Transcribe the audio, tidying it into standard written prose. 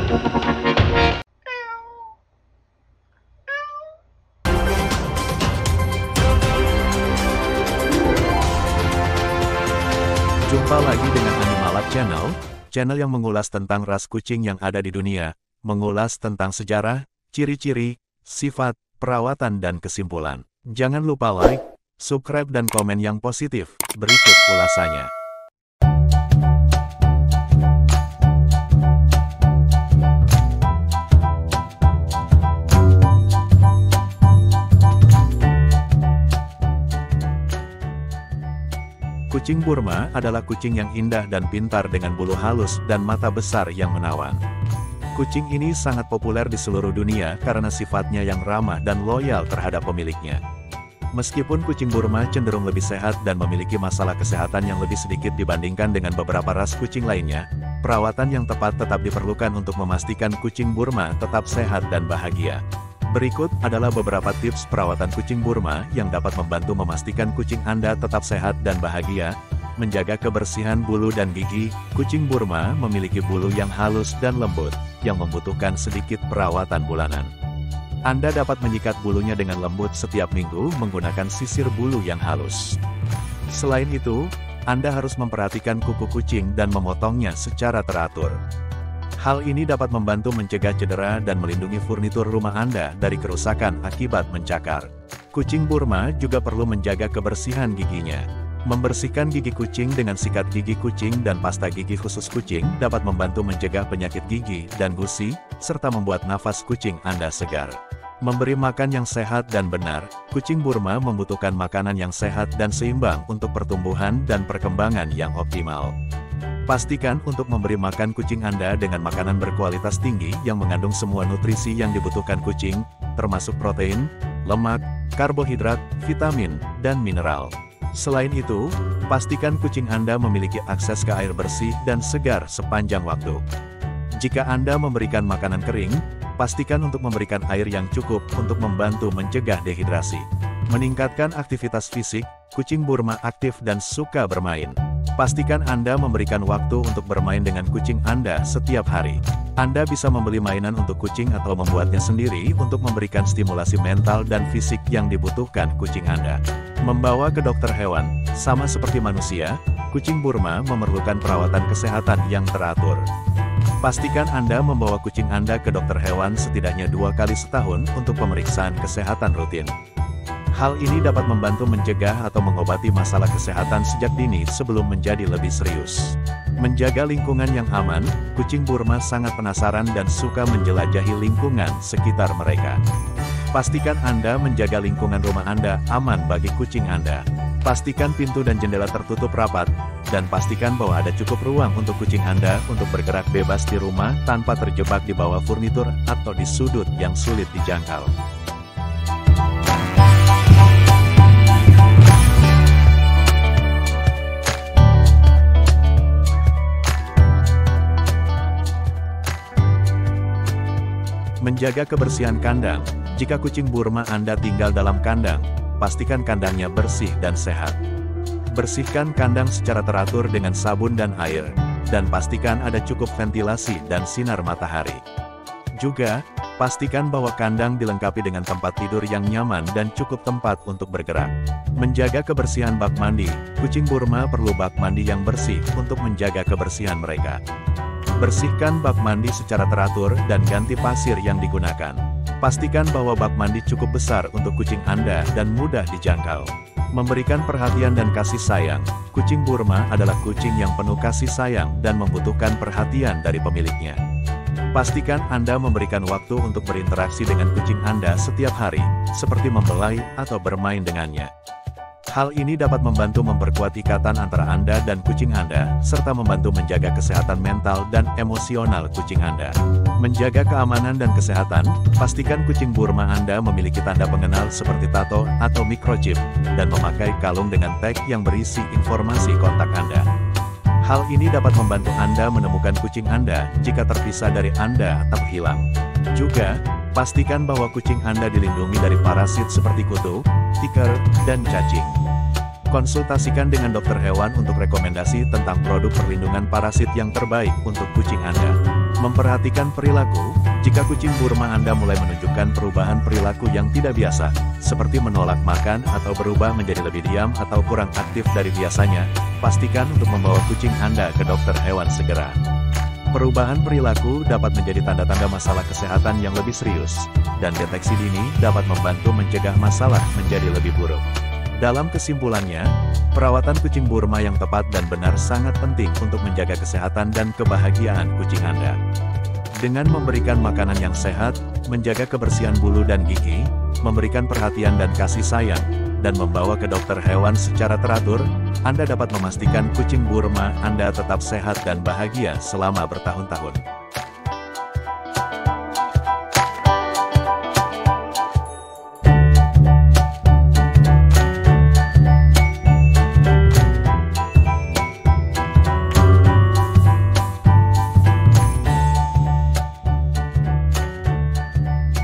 Jumpa lagi dengan Animalab Channel, channel yang mengulas tentang ras kucing yang ada di dunia, mengulas tentang sejarah, ciri-ciri, sifat, perawatan dan kesimpulan. Jangan lupa like, subscribe dan komen yang positif. Berikut ulasannya. Kucing Burma adalah kucing yang indah dan pintar dengan bulu halus dan mata besar yang menawan. Kucing ini sangat populer di seluruh dunia karena sifatnya yang ramah dan loyal terhadap pemiliknya. Meskipun kucing Burma cenderung lebih sehat dan memiliki masalah kesehatan yang lebih sedikit dibandingkan dengan beberapa ras kucing lainnya, perawatan yang tepat tetap diperlukan untuk memastikan kucing Burma tetap sehat dan bahagia. Berikut adalah beberapa tips perawatan kucing Burma yang dapat membantu memastikan kucing Anda tetap sehat dan bahagia. Menjaga kebersihan bulu dan gigi. Kucing Burma memiliki bulu yang halus dan lembut, yang membutuhkan sedikit perawatan bulanan. Anda dapat menyikat bulunya dengan lembut setiap minggu menggunakan sisir bulu yang halus. Selain itu, Anda harus memperhatikan kuku kucing dan memotongnya secara teratur. Hal ini dapat membantu mencegah cedera dan melindungi furnitur rumah Anda dari kerusakan akibat mencakar. Kucing Burma juga perlu menjaga kebersihan giginya. Membersihkan gigi kucing dengan sikat gigi kucing dan pasta gigi khusus kucing dapat membantu mencegah penyakit gigi dan gusi, serta membuat nafas kucing Anda segar. Memberi makan yang sehat dan benar. Kucing Burma membutuhkan makanan yang sehat dan seimbang untuk pertumbuhan dan perkembangan yang optimal. Pastikan untuk memberi makan kucing Anda dengan makanan berkualitas tinggi yang mengandung semua nutrisi yang dibutuhkan kucing, termasuk protein, lemak, karbohidrat, vitamin, dan mineral. Selain itu, pastikan kucing Anda memiliki akses ke air bersih dan segar sepanjang waktu. Jika Anda memberikan makanan kering, pastikan untuk memberikan air yang cukup untuk membantu mencegah dehidrasi. Meningkatkan aktivitas fisik. Kucing Burma aktif dan suka bermain. Pastikan Anda memberikan waktu untuk bermain dengan kucing Anda setiap hari. Anda bisa membeli mainan untuk kucing atau membuatnya sendiri untuk memberikan stimulasi mental dan fisik yang dibutuhkan kucing Anda. Membawa ke dokter hewan. Sama seperti manusia, kucing Burma memerlukan perawatan kesehatan yang teratur. Pastikan Anda membawa kucing Anda ke dokter hewan setidaknya 2 kali setahun untuk pemeriksaan kesehatan rutin. Hal ini dapat membantu mencegah atau mengobati masalah kesehatan sejak dini sebelum menjadi lebih serius. Menjaga lingkungan yang aman. Kucing Burma sangat penasaran dan suka menjelajahi lingkungan sekitar mereka. Pastikan Anda menjaga lingkungan rumah Anda aman bagi kucing Anda. Pastikan pintu dan jendela tertutup rapat, dan pastikan bahwa ada cukup ruang untuk kucing Anda untuk bergerak bebas di rumah tanpa terjebak di bawah furnitur atau di sudut yang sulit dijangkau. Menjaga kebersihan kandang. Jika kucing Burma Anda tinggal dalam kandang, pastikan kandangnya bersih dan sehat. Bersihkan kandang secara teratur dengan sabun dan air, dan pastikan ada cukup ventilasi dan sinar matahari. Juga, pastikan bahwa kandang dilengkapi dengan tempat tidur yang nyaman dan cukup tempat untuk bergerak. Menjaga kebersihan bak mandi. Kucing Burma perlu bak mandi yang bersih untuk menjaga kebersihan mereka. Bersihkan bak mandi secara teratur dan ganti pasir yang digunakan. Pastikan bahwa bak mandi cukup besar untuk kucing Anda dan mudah dijangkau. Memberikan perhatian dan kasih sayang. Kucing Burma adalah kucing yang penuh kasih sayang dan membutuhkan perhatian dari pemiliknya. Pastikan Anda memberikan waktu untuk berinteraksi dengan kucing Anda setiap hari, seperti membelai atau bermain dengannya. Hal ini dapat membantu memperkuat ikatan antara Anda dan kucing Anda, serta membantu menjaga kesehatan mental dan emosional kucing Anda. Menjaga keamanan dan kesehatan. Pastikan kucing Burma Anda memiliki tanda pengenal seperti tato atau microchip, dan memakai kalung dengan tag yang berisi informasi kontak Anda. Hal ini dapat membantu Anda menemukan kucing Anda jika terpisah dari Anda atau hilang. Juga, pastikan bahwa kucing Anda dilindungi dari parasit seperti kutu, tikar, dan cacing. Konsultasikan dengan dokter hewan untuk rekomendasi tentang produk perlindungan parasit yang terbaik untuk kucing Anda. Memperhatikan perilaku, jika kucing Burma Anda mulai menunjukkan perubahan perilaku yang tidak biasa, seperti menolak makan atau berubah menjadi lebih diam atau kurang aktif dari biasanya, pastikan untuk membawa kucing Anda ke dokter hewan segera. Perubahan perilaku dapat menjadi tanda-tanda masalah kesehatan yang lebih serius, dan deteksi dini dapat membantu mencegah masalah menjadi lebih buruk. Dalam kesimpulannya, perawatan kucing Burma yang tepat dan benar sangat penting untuk menjaga kesehatan dan kebahagiaan kucing Anda. Dengan memberikan makanan yang sehat, menjaga kebersihan bulu dan gigi, memberikan perhatian dan kasih sayang, dan membawa ke dokter hewan secara teratur, Anda dapat memastikan kucing Burma Anda tetap sehat dan bahagia selama bertahun-tahun.